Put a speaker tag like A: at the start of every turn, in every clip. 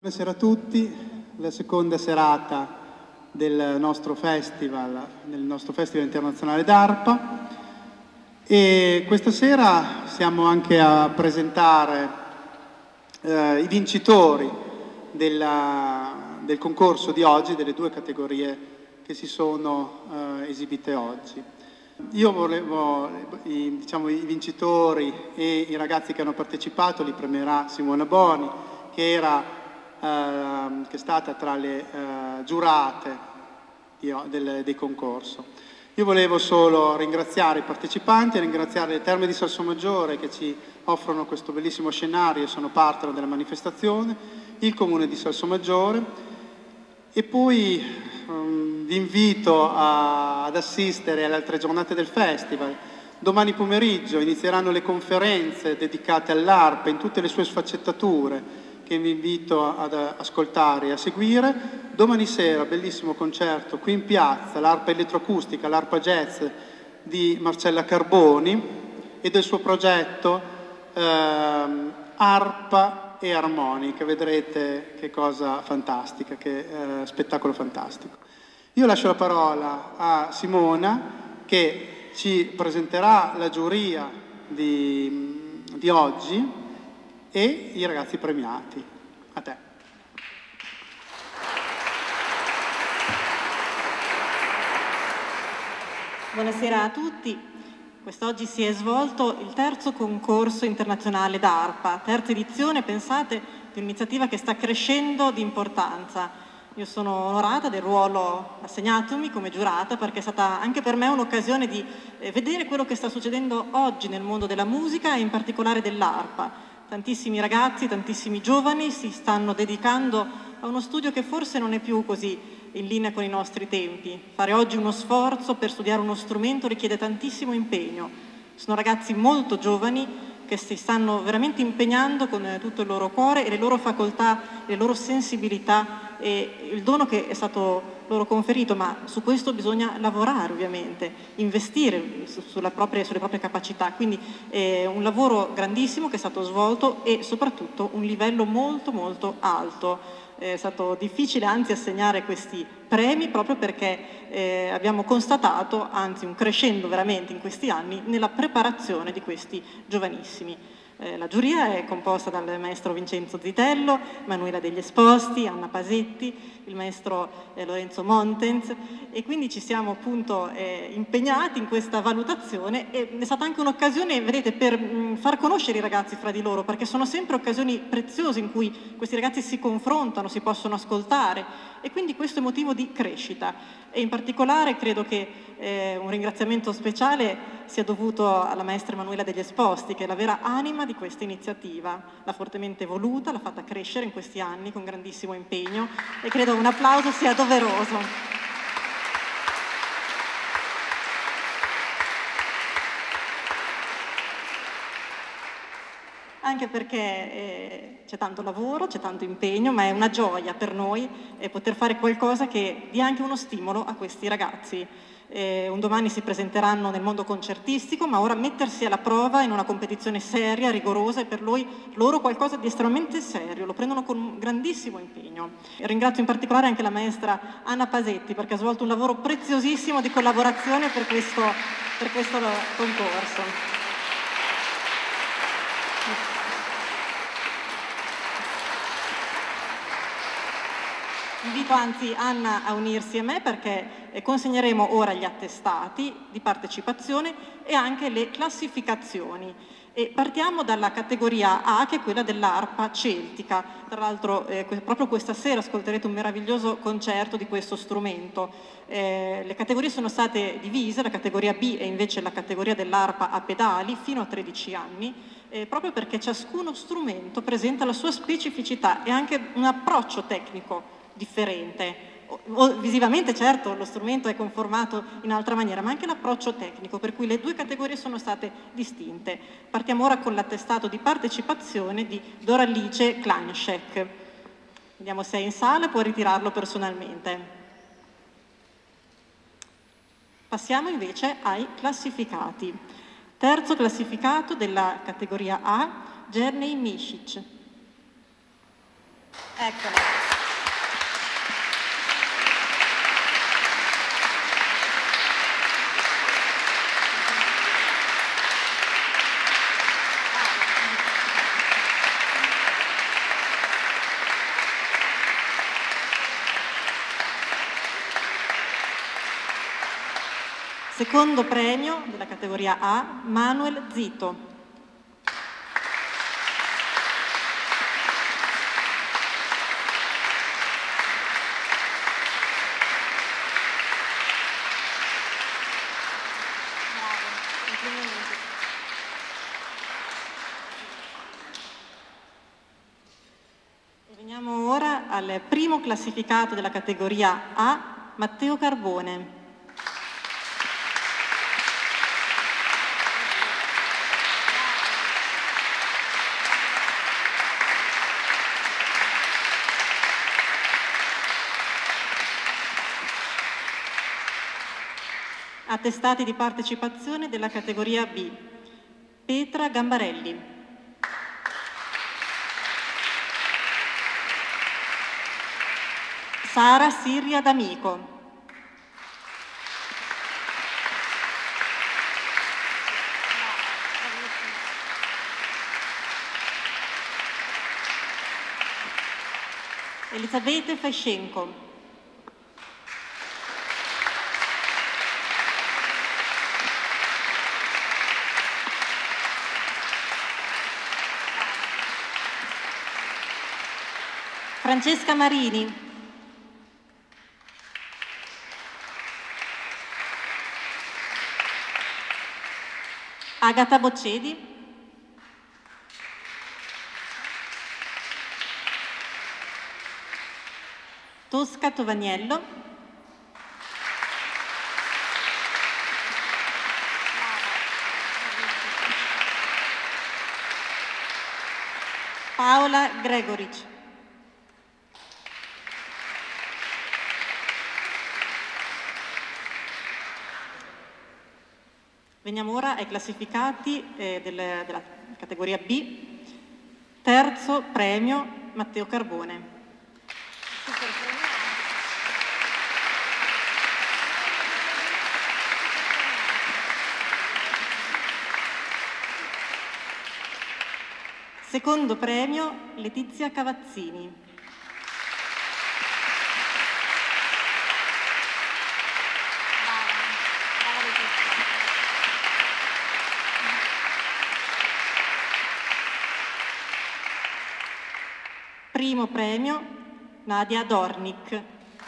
A: Buonasera a tutti, la seconda serata del nostro festival internazionale d'arpa, e questa sera siamo anche a presentare i vincitori del concorso di oggi, delle due categorie che si sono esibite oggi. Io volevo, i vincitori e i ragazzi che hanno partecipato li premierà Simona Boni, che è stata tra le giurate del concorso. Io volevo solo ringraziare i partecipanti, ringraziare le Terme di Salsomaggiore che ci offrono questo bellissimo scenario e sono partner della manifestazione, il Comune di Salsomaggiore, e poi vi invito ad assistere alle altre giornate del festival. Domani pomeriggio inizieranno le conferenze dedicate all'arpa in tutte le sue sfaccettature, che vi invito ad ascoltare e a seguire. Domani sera, bellissimo concerto qui in piazza, l'arpa elettroacustica, l'arpa jazz di Marcella Carboni e del suo progetto Arpa e Armonica. Vedrete che cosa fantastica, che spettacolo fantastico. Io lascio la parola a Simona, che ci presenterà la giuria di oggi e i ragazzi premiati. A te.
B: Buonasera a tutti. Quest'oggi si è svolto il terzo concorso internazionale d'arpa, terza edizione, pensate, di un'iniziativa che sta crescendo di importanza. Io sono onorata del ruolo assegnatomi come giurata, perché è stata anche per me un'occasione di vedere quello che sta succedendo oggi nel mondo della musica e in particolare dell'arpa. Tantissimi ragazzi, tantissimi giovani si stanno dedicando a uno studio che forse non è più così in linea con i nostri tempi. Fare oggi uno sforzo per studiare uno strumento richiede tantissimo impegno. Sono ragazzi molto giovani che si stanno veramente impegnando con tutto il loro cuore e le loro facoltà, le loro sensibilità e il dono che è stato loro conferito, ma su questo bisogna lavorare ovviamente, investire sulle proprie capacità, quindi è un lavoro grandissimo che è stato svolto e soprattutto un livello molto molto alto. È stato difficile anzi assegnare questi premi proprio perché abbiamo constatato anzi un crescendo veramente in questi anni nella preparazione di questi giovanissimi. La giuria è composta dal maestro Vincenzo Zitello, Manuela Degli Esposti, Anna Pasetti, il maestro Lorenzo Montens, e quindi ci siamo appunto impegnati in questa valutazione, e è stata anche un'occasione, vedete, per far conoscere i ragazzi fra di loro, perché sono sempre occasioni preziose in cui questi ragazzi si confrontano, si possono ascoltare, e quindi questo è motivo di crescita. E in particolare credo che un ringraziamento speciale sia dovuto alla maestra Manuela Degli Esposti, che è la vera anima di questa iniziativa. L'ha fortemente voluta, l'ha fatta crescere in questi anni con grandissimo impegno, e credo un applauso sia doveroso. Anche perché c'è tanto lavoro, c'è tanto impegno, ma è una gioia per noi poter fare qualcosa che dia anche uno stimolo a questi ragazzi. Un domani si presenteranno nel mondo concertistico, ma ora mettersi alla prova in una competizione seria, rigorosa, è per loro qualcosa di estremamente serio, lo prendono con un grandissimo impegno. Ringrazio in particolare anche la maestra Anna Pasetti, perché ha svolto un lavoro preziosissimo di collaborazione per questo concorso. Invito anzi Anna a unirsi a me, perché consegneremo ora gli attestati di partecipazione e anche le classificazioni. E partiamo dalla categoria A, che è quella dell'arpa celtica. Tra l'altro proprio questa sera ascolterete un meraviglioso concerto di questo strumento. Le categorie sono state divise, la categoria B è invece la categoria dell'arpa a pedali fino a 13 anni, proprio perché ciascuno strumento presenta la sua specificità e anche un approccio tecnico differente. Visivamente certo lo strumento è conformato in altra maniera, ma anche l'approccio tecnico, per cui le due categorie sono state distinte. Partiamo ora con l'attestato di partecipazione di Doralice Kleinschek. Vediamo se è in sala, può ritirarlo personalmente. Passiamo invece ai classificati. Terzo classificato della categoria A, Jernej Misic. Eccola. Secondo premio della categoria A, Manuel Zito. E veniamo ora al primo classificato della categoria A, Matteo Carbone. Attestati di partecipazione della categoria B, Petra Gambarelli. Sara Siria D'Amico. Elisabete Fescenco. Francesca Marini. Agata Boccedi. Tosca Tovagnello. Paola Gregoric. Veniamo ora ai classificati della categoria B. Terzo premio, Matteo Carbone. Secondo premio, Letizia Cavazzini. Primo premio, Nadia Dornic.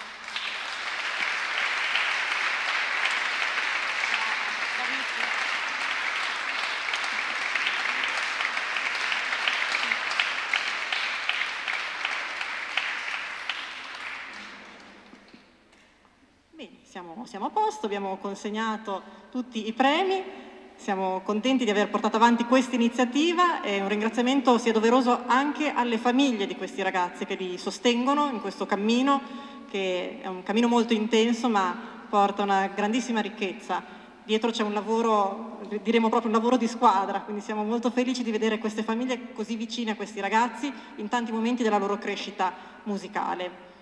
B: Bene, siamo a posto, abbiamo consegnato tutti i premi. Siamo contenti di aver portato avanti questa iniziativa e un ringraziamento sia doveroso anche alle famiglie di questi ragazzi che li sostengono in questo cammino, che è un cammino molto intenso ma porta una grandissima ricchezza. Dietro c'è un lavoro, diremo proprio un lavoro di squadra, quindi siamo molto felici di vedere queste famiglie così vicine a questi ragazzi in tanti momenti della loro crescita musicale.